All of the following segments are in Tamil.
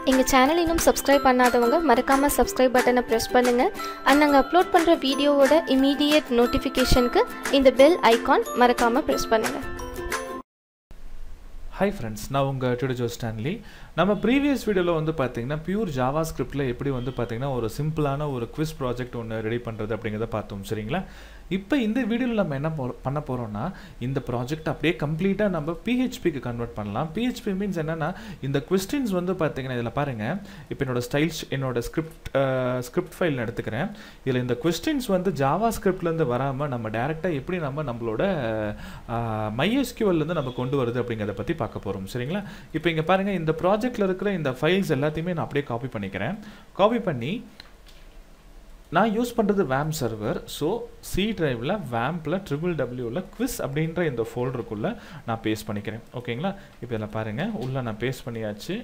எங்க சேனல் இன்னும் சப்ஸ்கிரைப் பண்ணாதவங்க மறக்காம சப்ஸ்கிரைப் பட்டனை பிரஸ் பண்ணுங்க and நாங்க அப்லோட் பண்ற வீடியோவோட இமிடியேட் நோட்டிஃபிகேஷனுக்கு இந்த பெல் ஐகான் மறக்காம பிரஸ் பண்ணுங்க. Hi friends, நான் உங்க Joe Stanley. நம்ம previous வீடியோல வந்து பாத்தீங்கன்னா பியூர் ஜாவாஸ்கிரிப்ட்ல எப்படி வந்து பாத்தீங்கன்னா ஒரு சிம்பிளான ஒரு குவிஸ் ப்ராஜெக்ட் ஒன்னு ரெடி பண்றது அப்படிங்கறத பார்த்தோம் சரிங்களா. இப்போ இந்த வீடியோல நம்ம என்ன பண்ண போறோம்னா இந்த ப்ராஜெக்ட் அப்படியே கம்ப்ளீட்டா நம்ம PHP க்கு கன்வர்ட் பண்ணலாம். PHP மீன்ஸ் என்னன்னா இந்த क्वेश्चंस வந்து பாத்தீங்கன்னா இதல பாருங்க. இப்போ என்னோட ஸ்கிரிப்ட் ஃபைல் எடுத்துக்கிறேன். இதுல இந்த क्वेश्चंस வந்து ஜாவாஸ்கிரிப்ட்ல இருந்து வராம நம்ம டைரக்ட்டா எப்படி நம்மளோட MySQL ல இருந்து நம்ம கொண்டு வரது அப்படிங்கறத பத்தி பார்க்க போறோம் சரிங்களா. இப்போ இங்க பாருங்க இந்த ப்ராஜெக்ட்ல இருக்கிற இந்த ஃபைல்ஸ் எல்லாத்தையுமே நான் அப்படியே காப்பி பண்ணிக்கிறேன். காப்பி பண்ணி நான் யூஸ் பண்றது WAMP சர்வர். சோ C டிரைவ்ல WAMPல www quiz அப்படிங்கற இந்த ஃபோல்டருக்குள்ள நான் பேஸ்ட் பண்ணிக்கிறேன். ஓகேங்களா? இப்போ இதல பாருங்க உள்ள நான் பேஸ்ட் பண்ணியாச்சு.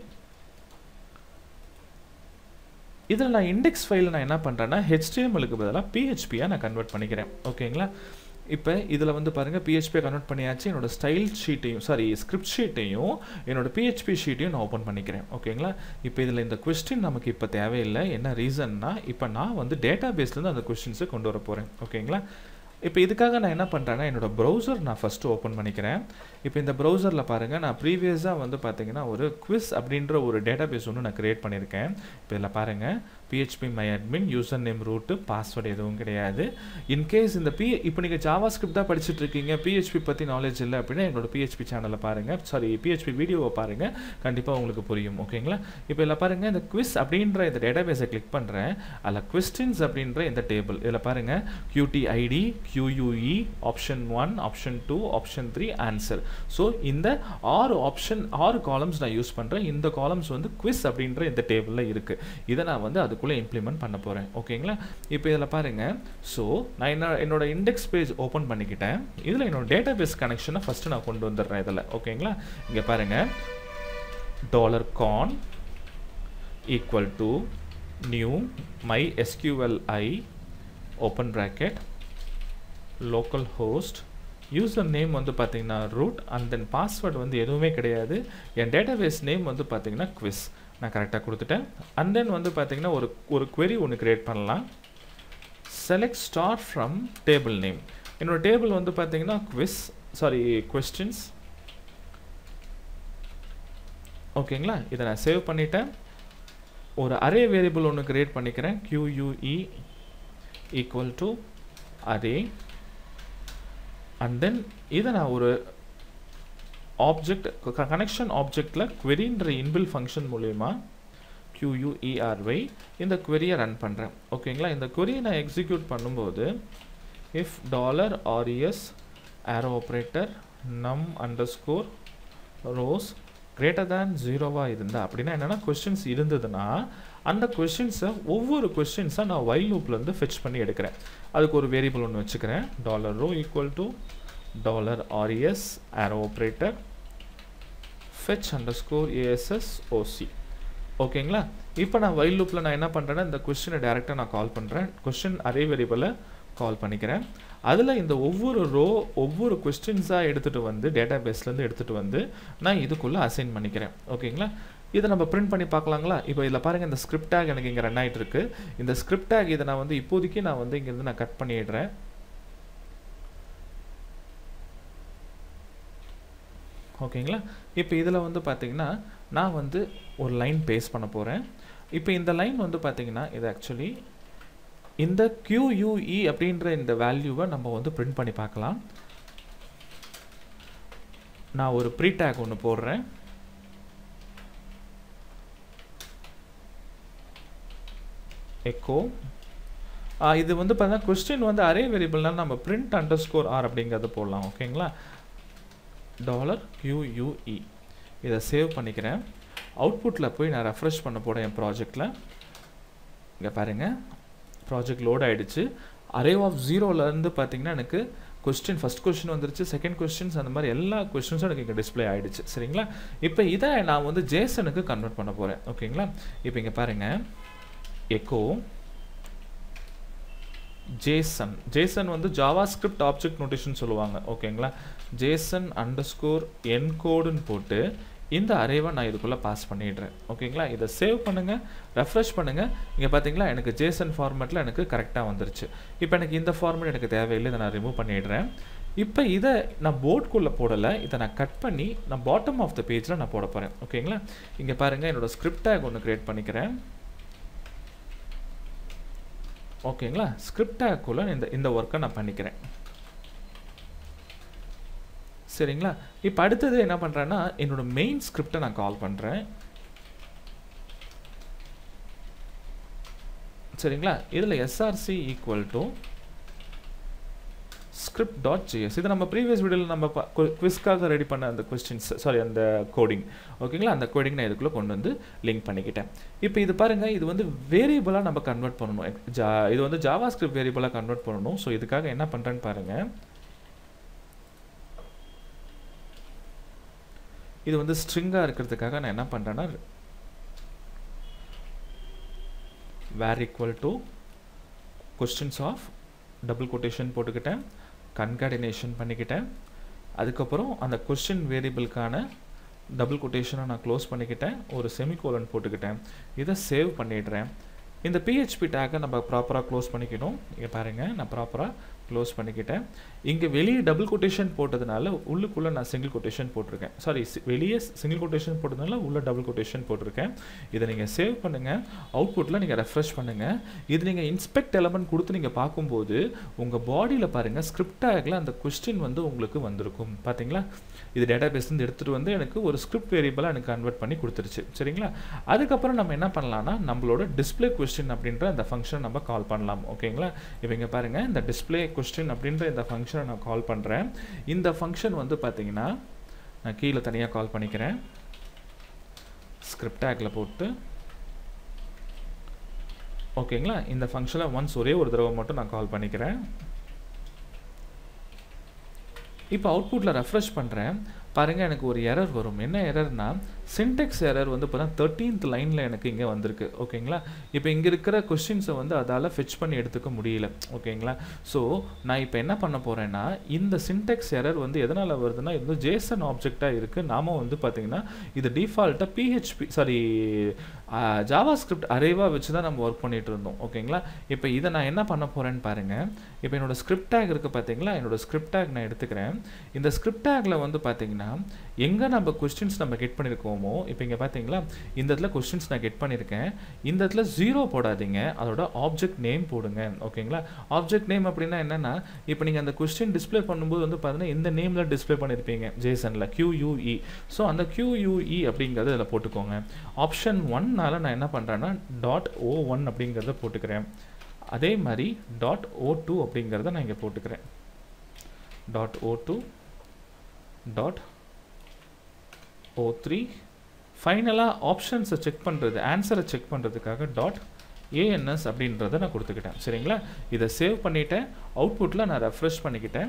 இதல நான் இண்டெக்ஸ் ஃபைல் நான் என்ன பண்றேன்னா HTML க்கு பதிலா PHP ஆ நான் கன்வர்ட் பண்ணிக்கிறேன். ஓகேங்களா? இப்போ இதல வந்து பாருங்க PHP கன்வர்ட் பண்ணியாச்சு. என்னோட ஸ்டைல் ஷீட்டையும் ஸ்கிரிப்ட் ஷீட்டையும் என்னோட PHP ஷீட்டையும் நான் ஓபன் பண்ணிக்கிறேன். ஓகேங்களா? இப்போ இதல இந்த क्वेश्चन நமக்கு இப்ப தேவையில்லை. என்ன ரீசன்னா இப்போ நான் வந்து டேட்டாபேஸ்ல இருந்து அந்த क्वेश्चंस கொண்டு வர போறேன். ஓகேங்களா? இப்போ இதுக்காக நான் என்ன பண்றேன்னா என்னோட browser நான் ஃபர்ஸ்ட் ஓபன் பண்ணிக்கிறேன். இப்போ இந்த browserல பாருங்க நான் ப்ரீவியஸா வந்து பாத்தீங்கன்னா ஒரு quiz அப்படிங்கற ஒரு டேட்டாபேஸ் ஒன்னு நான் கிரியேட் பண்ணிருக்கேன். இப்போ இதல பாருங்க PHP my admin user name root password எதுவும் கிடையாது. இன் கேஸ் இந்த இப்போ நீங்க ஜாவாஸ்கிரிப்ட் தான் படிச்சிட்டு இருக்கீங்க PHP பத்தி knowledge இல்ல அப்படினா என்னோட PHP சேனலை பாருங்க. PHP வீடியோவை பாருங்க. கண்டிப்பா உங்களுக்கு புரியும். ஓகேங்களா? இப்போ இதல பாருங்க இந்த quiz அப்படிங்கற இந்த டேட்டாபேஸை கிளிக் பண்றேன். அதுல questions அப்படிங்கற இந்த டேபிள் இதல பாருங்க QTID QUE option 1 option 2 option 3 answer. So இந்த 6 காலம்ஸ் நான் யூஸ் பண்றேன். இந்த காலம்ஸ் வந்து quiz அப்படிங்கற இந்த டேபிள்ல இருக்கு. இத நான் வந்து அதுக்குள்ள இம்ப்ளிமென்ட் பண்ண போறேன். ஓகேங்களா? இப்போ இதல பாருங்க சோ நான் என்னோட இண்டெக்ஸ் பேஜ் ஓபன் பண்ணிக்கிட்டேன். இதுல என்னோட டேட்டாபேஸ் கனெக்ஷனை ஃபர்ஸ்ட் நான் கொண்டு வந்துறேன் இதல. ஓகேங்களா? இங்க பாருங்க $con equal to new mysqli open bracket localhost user name வந்து பாத்தீங்கன்னா root and then password வந்து எதுவுமே கிடையாது. என் டேட்டாபேஸ் நேம் வந்து பாத்தீங்கன்னா quiz. நான் கரெக்ட்டா கொடுத்துட்டேன். and then வந்து பாத்தீங்கன்னா ஒரு query ஒன்னு கிரியேட் பண்ணலாம். select star from table name. என்னோட டேபிள் வந்து பாத்தீங்கன்னா questions. ஓகேங்களா? இத நான் சேவ் பண்ணிட்டேன். ஒரு array வேரியபிள் ஒன்னு கிரியேட் பண்ணிக்கிறேன். QUE equal to array and then இத நான் ஒரு ஆப்ஜெக்ட் கனெக்ஷன் ஆப்ஜெக்ட்ல queryன்ற inbuilt ஃபங்க்ஷன் மூலமா QUERY இந்த query-ய ரன் பண்றேன். ஓகேங்களா? இந்த query நான் எக்ஸிக்யூட் பண்ணும்போது if $res arrow operator num underscore rows greater than 0-ஆ இருந்தா அப்படினா என்னன்னா क्वेश्चंस இருந்ததுனா அந்த क्वेश्चंस ஒவ்வொரு क्वेश्चंस-ஆ நான் while loop-ல இருந்து fetch பண்ணி எடுக்கிறேன். அதுக்கு ஒரு வேரியபிள் ஒன்னு வச்சுக்கிறேன். $row equal to $res arrow operator fetch underscore assoc. ஓகேங்களா? இப்போ நான் while loop-ல நான் என்ன பண்றேன்னா இந்த क्वेश्चन-ஐ டைரக்ட்டா நான் கால் பண்றேன். क्वेश्चन array வேரியபிளை கால் பண்ணிக்கிறேன். அதுல இந்த ஒவ்வொரு क्वेश्चंस-ஆ எடுத்துட்டு வந்து டேட்டாபேஸ்ல இருந்து எடுத்துட்டு வந்து நான் இதுக்குள்ள அசைன் பண்ணிக்கிறேன். ஓகேங்களா? இத நம்ம பிரிண்ட் பண்ணி பார்க்கலாங்களா? இப்போ இதல பாருங்க இந்த ஸ்கிரிப்ட் டாக் எனக்கு இங்க ரன் ஆயிட்டு இருக்கு. இந்த ஸ்கிரிப்ட் டாக் இத நான் வந்து இப்போதைக்கு நான் வந்து இங்க இருந்து நான் கட் பண்ணிடுறேன். ஓகேங்களா? இப்போ இதல வந்து பாத்தீங்கன்னா நான் வந்து ஒரு லைன் பேஸ்ட் பண்ண போறேன். இப்போ இந்த லைன் வந்து பாத்தீங்கன்னா இது एक्चुअली இந்த QUE அப்படிங்கற இந்த வேல்யூவை நம்ம வந்து பிரிண்ட் பண்ணி பார்க்கலாம். நான் ஒரு ப்ரீ டாக் ஒன்னு போடுறேன். echo இது வந்து பார்த்தா क्वेश्चन வந்து அரே வேரியபிள்னா நம்ம print underscore r அப்படிங்கறது போடலாம். ஓகேங்களா? $QUE இத சேவ் பண்ணிக்கிறேன். அவுட்புட்ல போய் நான் ரெஃப்ரெஷ் பண்ண போறேன் என் ப்ராஜெக்ட்ல. இங்க பாருங்க ப்ராஜெக்ட் லோட் ஆயிடுச்சு. அரே ஆஃப் 0ல இருந்து பாத்தீங்கன்னா எனக்கு ஃபர்ஸ்ட் क्वेश्चन வந்துருச்சு. செகண்ட் क्वेश्चंस அந்த மாதிரி எல்லா क्वेश्चंसும் எனக்கு இங்க டிஸ்ப்ளே ஆயிடுச்சு. சரிங்களா? இப்போ இத நான் வந்து JSON-க்கு கன்வர்ட் பண்ண போறேன். ஓகேங்களா? இப்போ இங்க பாருங்க echo JSON வந்து JavaScript object notation சொல்லுவாங்க. ஓகேங்களா? JSON underscore encode ன்னு போட்டு இந்த அரேவை நான் இதுக்குள்ளே பாஸ் பண்ணிடுறேன். ஓகேங்களா, இதை சேவ் பண்ணுங்கள், ரெஃப்ரெஷ் பண்ணுங்கள். இங்கே பார்த்தீங்களா எனக்கு ஜேசன் ஃபார்மேட்டில் எனக்கு கரெக்டாக வந்துருச்சு. இப்போ எனக்கு இந்த ஃபார்மேட் எனக்கு தேவையில்லை, இதை நான் ரிமூவ் பண்ணிடுறேன். இப்போ இதை நான் போர்டுக்குள்ளே போடலை, இதை நான் கட் பண்ணி நான் பாட்டம் ஆஃப் த பேஜில் நான் போட போகிறேன். ஓகேங்களா, இங்கே பாருங்கள் என்னோடய ஸ்கிரிப்ட் டேக் ஒன்று க்ரியேட் பண்ணிக்கிறேன். ஓகேங்களா, ஸ்கிரிப்ட் டேக்குள்ளே இந்த ஒர்க்கை நான் பண்ணிக்கிறேன். சரிங்களா, இப்போ அடுத்தது என்ன பண்ணுறேன்னா என்னோட மெயின் ஸ்கிரிப்டை நான் கால் பண்ணுறேன். சரிங்களா, இதில் src ஈக்குவல் டு script.js. இது நம்ம ப்ரீவியஸ் வீடியோவில் நம்ம குவிஸ்க்காக ரெடி பண்ண அந்த கொஸ்டின்ஸ், சாரி அந்த கோடிங். ஓகேங்களா, அந்த கோடிங் நான் இதுக்குள்ளே கொண்டு வந்து லிங்க் பண்ணிக்கிட்டேன். இப்போ இது பாருங்கள், இது வந்து வேரியபிளாக நம்ம கன்வெர்ட் பண்ணணும். இது வந்து ஜாவா ஸ்கிரிப்ட் வேரியபிளாக கன்வெர்ட் பண்ணணும். ஸோ இதுக்காக என்ன பண்ணுறேன்னு பாருங்கள். இது வந்து ஸ்ட்ரிங்காக இருக்கிறதுக்காக நான் என்ன பண்ணுறேன்னா var equal to questions of double quotation போட்டுக்கிட்டேன், கன்கார்டினேஷன் பண்ணிக்கிட்டேன். அதுக்கப்புறம் அந்த கொஸ்டின் வேரியபிளுக்கான டபுள் கொட்டேஷனை நான் க்ளோஸ் பண்ணிக்கிட்டேன், ஒரு செமிகோலன் போட்டுக்கிட்டேன். இதை சேவ் பண்ணிடுறேன். இந்த PHP டேக்கை நம்ம ப்ராப்பராக க்ளோஸ் பண்ணிக்கணும். இங்கே பாருங்கள், நான் ப்ராப்பராக க்ளோஸ் பண்ணிக்கிட்டேன். இங்கே வெளியே டபுள் கொட்டேஷன் போட்டதுனால உள்ளுக்குள்ளே நான் சிங்கிள் கொட்டேஷன் போட்டிருக்கேன். சாரி, வெளியே சிங்கிள் கொட்டேஷன் போட்டதுனால உள்ளே டபுள் கொட்டேஷன் போட்டிருக்கேன். இதை நீங்கள் சேவ் பண்ணுங்கள், அவுட்புட்டில் நீங்கள் ரெஃப்ரெஷ் பண்ணுங்கள். இது நீங்கள் இன்ஸ்பெக்ட் எலமெண்ட் கொடுத்து நீங்கள் பார்க்கும்போது உங்கள் பாடியில் பாருங்கள் ஸ்கிரிப்ட் டேக்கில் அந்த கொஸ்டின் வந்து உங்களுக்கு வந்திருக்கும். பார்த்தீங்களா, இது டேட்டா பேஸ்லேருந்து எடுத்துகிட்டு வந்து எனக்கு ஒரு ஸ்கிரிப்ட் வேரியபிளாக எனக்கு கன்வெர்ட் பண்ணி கொடுத்துருச்சு. சரிங்களா, அதுக்கப்புறம் நம்ம என்ன பண்ணலாம்னா நம்மளோட டிஸ்பிளே கொஸ்டின் அப்படின்ற அந்த ஃபங்க்ஷனை நம்ம கால் பண்ணலாம். ஓகேங்களா, இப்போ இங்கே பாருங்கள், இந்த டிஸ்பிளே கொஸ்டின் அப்படின்ற இந்த ஃபங்க்ஷனை நான் கால் பண்ணுறேன். இந்த ஃபங்க்ஷன் வந்து பார்த்தீங்கன்னா நான் கீழே தனியாக கால் பண்ணிக்கிறேன், ஸ்கிரிப்ட் டேக்கில் போட்டு. ஓகேங்களா, இந்த ஃபங்க்ஷனை ஒன்ஸ் ஒரே ஒரு தடவை மட்டும் நான் கால் பண்ணிக்கிறேன். இப்போ அவுட்புட்டில் ரெஃப்ரெஷ் பண்ணுறேன். பாருங்கள், எனக்கு ஒரு எரர் வரும். என்ன எரர்னா சின்டெக்ஸ் எரர் வந்து இப்போ தான் 13th லைனில் எனக்கு இங்கே வந்திருக்கு. ஓகேங்களா, இப்போ இங்கே இருக்கிற கொஸ்டின்ஸை வந்து அதால் ஃபெச் பண்ணி எடுத்துக்க முடியல. ஓகேங்களா, ஸோ நான் இப்போ என்ன பண்ண போகிறேன்னா இந்த சின்டெக்ஸ் எரர் வந்து எதனால் வருதுன்னா இது வந்து ஜேசன் ஆப்ஜெக்டாக இருக்குது. நாம வந்து பார்த்திங்கன்னா இது டிஃபால்ட்டாக PHP சாரி ஜாவா ஸ்கிரிப்ட் அரேவாக வச்சு தான் நம்ம ஒர்க் பண்ணிகிட்டு இருந்தோம். ஓகேங்களா, இப்போ இதை நான் என்ன பண்ண போகிறேன்னு பாருங்கள். இப்போ என்னோடய ஸ்கிரிப்ட் டேக் இருக்குது பார்த்தீங்களா, என்னோடய ஸ்கிரிப்ட் டேக் நான் எடுத்துக்கிறேன். இந்த ஸ்கிரிப்ட் டேக்கில் வந்து பார்த்தீங்கன்னா எங்கே நம்ம கொஸ்டின்ஸ் நம்ம கெட் பண்ணியிருக்கோமோ, இப்போ இங்கே பார்த்தீங்களா இந்த இடத்துல கொஸ்டின்ஸ் நான் கெட் பண்ணியிருக்கேன். இந்த இடத்துல 0 போடாதீங்க, அதோட ஆப்ஜெக்ட் நேம் போடுங்க. ஓகேங்களா, ஆப்ஜெக்ட் நேம் அப்படின்னா என்னென்னா இப்போ நீங்கள் அந்த கொஸ்டின் டிஸ்பிளே பண்ணும்போது வந்து பார்த்தீங்கன்னா இந்த நேமில் டிஸ்பிளே பண்ணியிருப்பீங்க ஜேசனில் QUE. ஸோ அந்த QUE அப்படிங்கிறத இதில் போட்டுக்கோங்க. ஆப்ஷன் 1னால நான் என்ன பண்ணுறேன்னா .o1 அப்படிங்கிறத போட்டுக்கிறேன். அதே மாதிரி .o2 அப்படிங்கிறத நான் இங்கே போட்டுக்கிறேன். .o2 .o3 ஃபைனலாக ஆப்ஷன்ஸை செக் பண்ணுறது, ஆன்சரை செக் பண்ணுறதுக்காக .ans அப்படின்றத நான் கொடுத்துக்கிட்டேன். சரிங்களா, இதை சேவ் பண்ணிவிட்டேன். அவுட்புட்டில் நான் ரெஃப்ரெஷ் பண்ணிக்கிட்டேன்.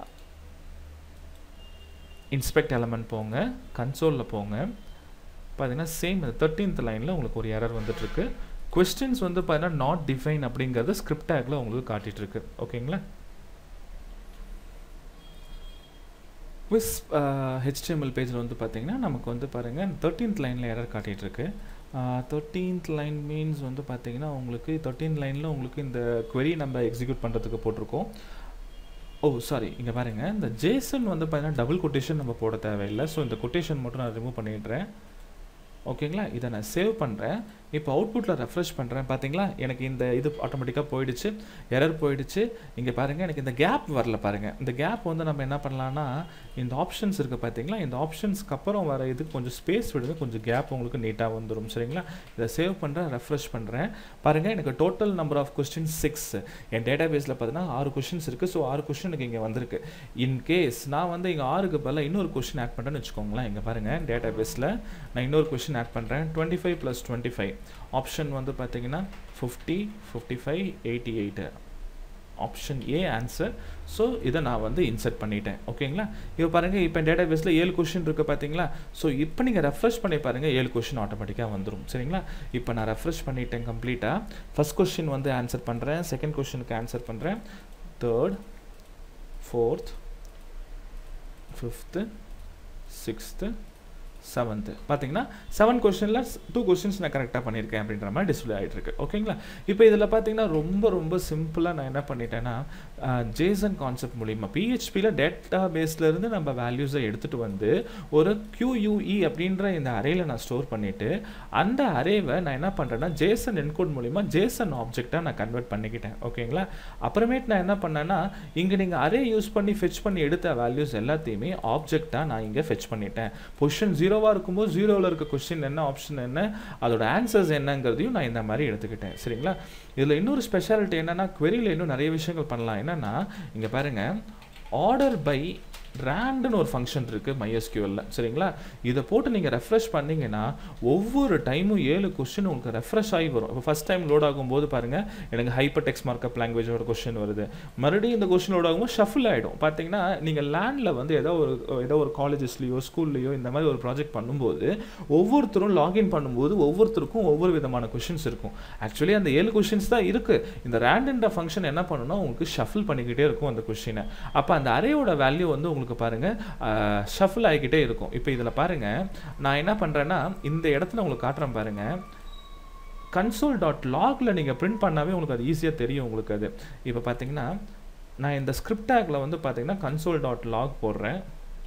இன்ஸ்பெக்ட் எலமெண்ட் போங்க, கன்சோலில் போங்க. பார்த்தீங்கன்னா சேம் 13th லைனில் உங்களுக்கு ஒரு எரர் வந்துட்டுருக்கு. கொஸ்டின்ஸ் வந்து பார்த்தீங்கன்னா நாட் டிஃபைன் அப்படிங்கிறது ஸ்கிரிப்ட் டேக்கில் உங்களுக்கு காட்டிகிட்ருக்கு. ஓகேங்களா, குவிஸ் HTML பேஜில் வந்து பார்த்தீங்கன்னா நமக்கு வந்து பாருங்கள் 13th லைனில் எரர் காட்டிகிட்ருக்கு. 13th லைன் மீன்ஸ் வந்து பார்த்தீங்கன்னா உங்களுக்கு 13th லைனில் உங்களுக்கு இந்த query நம்ம எக்ஸிக்யூட் பண்ணுறதுக்கு போட்டிருக்கோம். சாரி, இங்கே பாருங்கள், இந்த ஜேசன் வந்து பார்த்தீங்கன்னா டபுள் கொட்டேஷன் நம்ம போட தேவையில்லை. ஸோ இந்த கொட்டேஷன் மட்டும் நான் ரிமூவ் பண்ணிடுறேன். ஓகேங்களா, இதை நான் சேவ் பண்ணுறேன். இப்போ அவுட்புட்டில் ரெஃப்ரெஷ் பண்ணுறேன். பார்த்தீங்களா, எனக்கு இந்த இது ஆட்டோமேட்டிக்காக போயிடுச்சு, எரர் போயிடுச்சு. இங்கே பாருங்கள், எனக்கு இந்த கேப் வரல. பாருங்கள், இந்த கேப் வந்து நம்ம என்ன பண்ணலான்னா இந்த ஆப்ஷன்ஸ் இருக்குது பார்த்தீங்களா, இந்த ஆப்ஷன்ஸ்க்கு அப்புறம் வர இதுக்கு கொஞ்சம் ஸ்பேஸ் விடுங்க, கொஞ்சம் கேப் உங்களுக்கு நீட்டாக வந்துடும். சரிங்களா, இதை சேவ் பண்ணுறேன், ரெஃப்ரெஷ் பண்ணுறேன். பாருங்கள், எனக்கு டோட்டல் நம்பர் ஆஃப் கொஸ்டின்ஸ் 6. என் டேட்டா பேஸில் பார்த்தீங்கன்னா 6 கொஸ்டின்ஸ் இருக்குது. ஸோ 6 கொஸ்டின் எனக்கு இங்கே வந்திருக்கு. இன்கேஸ் நான் வந்து இங்கே 6க்கு பதிலாக இன்னொரு கொஸ்டின் ஆட் பண்ணுறேன்னு வச்சுக்கோங்களேன். இங்கே பாருங்கள், டேட்டா பேஸில் நான் இன்னொரு கொஸ்டின் ஆட் பண்ணுறேன். 25 + 25 ஆப்ஷன் வந்து பார்த்தீங்கன்னா 50, 55, 88 ஆப்ஷன் ஏ ஆன்சர். ஸோ இதை நான் வந்து இன்சர்ட் பண்ணிட்டேன். ஓகேங்களா, இப்போ பாருங்கள், இப்போ டேட்டா பேஸில் 7 கொஸ்டின் இருக்குது பார்த்தீங்களா. ஸோ இப்போ நீங்கள் ரெஃப்ரெஷ் பண்ணி பாருங்கள், 7 கொஸ்டின் ஆட்டோமேட்டிக்காக வந்துடும். சரிங்களா, இப்போ நான் ரெஃப்ரெஷ் பண்ணிட்டேன் கம்ப்ளீட்டாக. ஃபர்ஸ்ட் கொஸ்டின் வந்து ஆன்சர் பண்ணுறேன், செகண்ட் கொஸ்டினுக்கு ஆன்சர் பண்ணுறேன், third, fourth, fifth, sixth, 7th பார்த்தீங்கன்னா 7 கொஸ்டினில் 2 கொஸ்டின்ஸ் நான் கரெக்டாக பண்ணியிருக்கேன் அப்படின்ற மாதிரி டிஸ்பிளே ஆகிட்டு இருக்கு. ஓகேங்களா? இப்போ இதில் பார்த்தீங்கன்னா ரொம்ப சிம்பிளாக நான் என்ன பண்ணிட்டேன்னா ஜேசன் கான்செப்ட் மூலிமா பிஹெச்பியில் டேட்டா பேஸ்லேருந்து நம்ம வேல்யூஸை எடுத்துகிட்டு வந்து ஒரு QUE அப்படின்ற இந்த அரேயில் நான் ஸ்டோர் பண்ணிவிட்டு அந்த அரேவை நான் என்ன பண்ணுறேன்னா ஜேசன் என்கோட் மூலிமா ஜேசன் ஆப்ஜெக்டாக நான் கன்வெர்ட் பண்ணிக்கிட்டேன். ஓகேங்களா? அப்புறமேட்டு நான் என்ன பண்ணேன்னா இங்கே நீங்கள் அரே யூஸ் பண்ணி ஃபெச் பண்ணி எடுத்த வேல்யூஸ் எல்லாத்தையுமே ஆப்ஜெக்டாக நான் இங்கே ஃபெச் பண்ணிட்டேன். பொசிஷன் 0 இருக்கும்போது 0ல் இருக்க கொஸ்டின் என்ன, ஆப்ஷன் என்ன, அதோட ஆன்சர்ஸ் என்னங்கிறதையும் நான் இந்த மாதிரி எடுத்துக்கிட்டேன். சரிங்களா? இதில் இன்னொரு ஸ்பெஷாலிட்டி என்னன்னா queryல இன்னும் நிறைய விஷயங்கள் பண்ணலாம். என்னன்னா இங்கே பாருங்க ஆர்டர் பை ரேண்டுன்னு ஒரு ஃபங்க்ஷன் இருக்குது MySQLல. சரிங்களா? இதை போட்டு நீங்கள் ரெஃப்ரெஷ் பண்ணிங்கன்னா ஒவ்வொரு டைமும் 7 கொஸ்டின் உங்களுக்கு ரெஃப்ரெஷ் ஆகி வரும். இப்போ ஃபஸ்ட் டைம் லோட் ஆகும்போது பாருங்கள் எனக்கு ஹைப்பர் டெக்ஸ்ட் மார்க்அப் லாங்குவேஜோட கொஸ்டின் வருது. மறுபடியும் இந்த கொஸ்டின் லோட் ஆகும்போது ஷஃபில் ஆகிடும். பார்த்தீங்கன்னா நீங்கள் லேண்டில் வந்து ஏதோ ஒரு காலேஜஸ்லேயோ ஸ்கூல்லையோ இந்த மாதிரி ஒரு ப்ராஜெக்ட் பண்ணும்போது ஒவ்வொருத்தரும் லாகின் பண்ணும்போது ஒவ்வொருத்தருக்கும் ஒவ்வொரு விதமான கொஸ்டின்ஸ் இருக்கும். ஆக்சுவலி அந்த 7 கொஸ்டின்ஸ் தான் இருக்குது. இந்த ரேண்டுன்ற ஃபங்க்ஷன் என்ன பண்ணணும்னா உங்களுக்கு ஷஃபில் பண்ணிக்கிட்டே இருக்கும் அந்த கொஸ்டினை. அப்போ அந்த அரேயோட வேல்யூ வந்து உங்களுக்கு பாருங்க ஷஃபில் ஆகிக்கிட்டே இருக்கும். இப்போ இதில் பாருங்க நான் என்ன பண்ணுறேன்னா இந்த இடத்துல உங்களுக்கு காட்டுறேன் பாருங்க console.logல நீங்கள் பிரிண்ட் பண்ணாவே உங்களுக்கு அது ஈஸியாக தெரியும் உங்களுக்கு அது. இப்போ பார்த்தீங்கன்னா நான் இந்த ஸ்கிரிப்ட் டேக்ல வந்து பார்த்தீங்கன்னா console.log போடுறேன்.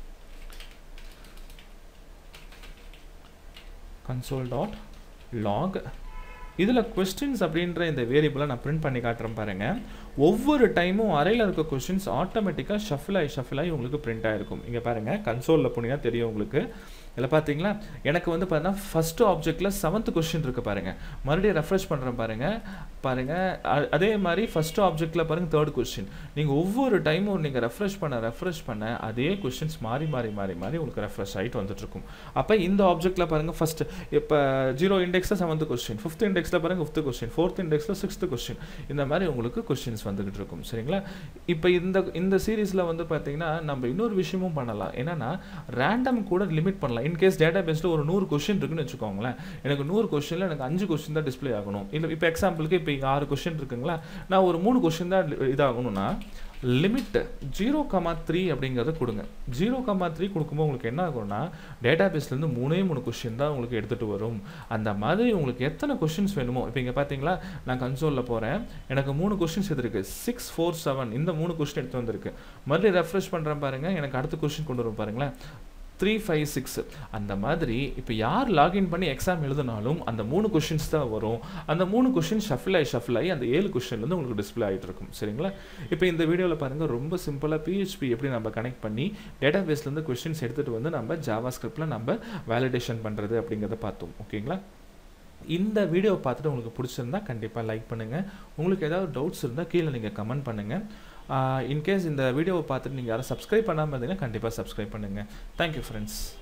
console.log இதில் கொஸ்டின்ஸ் அப்படின்ற இந்த வேரியபிளை நான் பிரிண்ட் பண்ணி காட்டுறேன் பாருங்கள். ஒவ்வொரு டைமும் அறையில் இருக்க கொஸ்டின்ஸ் ஆட்டோமேட்டிக்காக ஷஃபில் ஆகி உங்களுக்கு பிரிண்ட் ஆகிருக்கும். இங்கே பாருங்கள் கன்சோலில் போனீங்கன்னா தெரியும் உங்களுக்கு. இதில் பார்த்தீங்களா எனக்கு வந்து பார்த்தீங்கன்னா ஃபஸ்ட்டு ஆப்ஜெக்டில் 7th கொஸ்டின் இருக்குது பாருங்கள். மறுபடியும் ரெஃப்ரெஷ் பண்ணுறேன் பாருங்கள். அதே மாதிரி ஃபஸ்ட்டு ஆப்ஜெக்டில் பாருங்கள் 3rd கொஸ்டின். நீங்கள் ஒவ்வொரு டைமும் நீங்கள் ரெஃப்ரெஷ் பண்ண அதே கொஸ்டின்ஸ் மாறி உங்களுக்கு ரெஃப்ரெஷ் ஆகிட்டு வந்துட்டுருக்கும். அப்போ இந்த ஆப்ஜெக்டில் பாருங்கள் ஃபஸ்ட்டு இப்போ 0 இண்டெக்ஸில் 7th கொஸ்டின், 5th இண்டெக்ஸில் பாருங்கள் 5th question, 4th இண்டெக்ஸில் 6th question, இந்த மாதிரி உங்களுக்கு கொஸ்டின்ஸ் வந்துகிட்டு இருக்கும். சரிங்களா? இப்போ இந்த சீரீஸில் வந்து பார்த்தீங்கன்னா நம்ம இன்னொரு விஷயமும் பண்ணலாம். என்னன்னா ரேண்டம் கூட லிமிட் பண்ணலாம். இன்கேஸ் டேட்டா பேஸில் ஒரு 100 கொஸ்டின் இருக்குன்னு வச்சுக்கோங்களேன். எனக்கு 100 கொஸ்டினில் எனக்கு 5 கொஸ்டின் தான் டிஸ்பிளே ஆகணும். இல்லை இப்போ எக்ஸாம்பிளுக்கு இப்போ 6 கொஸ்டின் இருக்குங்களா, நான் ஒரு 3 கொஸ்டின் தான் இதாகணும்னா லிமிட் 0,3 அப்படிங்கிறத கொடுங்க. 0,3 கொடுக்கும்போது உங்களுக்கு என்ன ஆகும்னா டேட்டா பேஸ்லேருந்து 3 கொஸ்டின் தான் உங்களுக்கு எடுத்துகிட்டு வரும். அந்த மாதிரி உங்களுக்கு எத்தனை கொஸ்டின்ஸ் வேணுமோ இப்போ இங்கே பார்த்தீங்களா நான் கன்சோலில் போகிறேன். எனக்கு 3 கொஸ்டின்ஸ் எடுத்துருக்கு. 6, 4, 7 இந்த 3 கொஸ்டின் எடுத்து வந்திருக்கு. மறுபடியும் ரெஃப்ரெஷ் பண்ணுறேன் பாருங்கள். எனக்கு அடுத்த கொஸ்டின் கொண்டு வரும் பாருங்களேன் 3, 5, 6 அந்த மாதிரி. இப்போ யார் லாகின் பண்ணி எக்ஸாம் எழுதினாலும் அந்த 3 கொஸ்டின்ஸ் தான் வரும். அந்த 3 கொஸ்டின் ஷஃபில் ஆகி அந்த 7 கொஸ்டின்லேருந்து உங்களுக்கு டிஸ்பிளே ஆகிட்டு இருக்கும். சரிங்களா? இப்போ இந்த வீடியோவில் பாருங்கள் ரொம்ப சிம்பிளாக PHP எப்படி நம்ம கனெக்ட் பண்ணி டேட்டா பேஸ்லேருந்து கொஸ்டின்ஸ் எடுத்துகிட்டு வந்து நம்ம ஜாவா ஸ்கிரிப்டில் நம்ம வேலிடேஷன் பண்ணுறது அப்படிங்கிறத பார்த்தோம். ஓகேங்களா? இந்த வீடியோ பார்த்துட்டு உங்களுக்கு பிடிச்சிருந்தா கண்டிப்பாக லைக் பண்ணுங்கள். உங்களுக்கு ஏதாவது டவுட்ஸ் இருந்தால் கீழே நீங்கள் கமெண்ட் பண்ணுங்கள். இன்கேஸ் இந்த வீடியோவை பார்த்துட்டு நீங்கள் யாரும் சப்ஸ்கிரைப் பண்ணாமல் இருந்தீங்கன்னா கண்டிப்பாக சப்ஸ்கிரைப் பண்ணுங்கள். Thank you friends.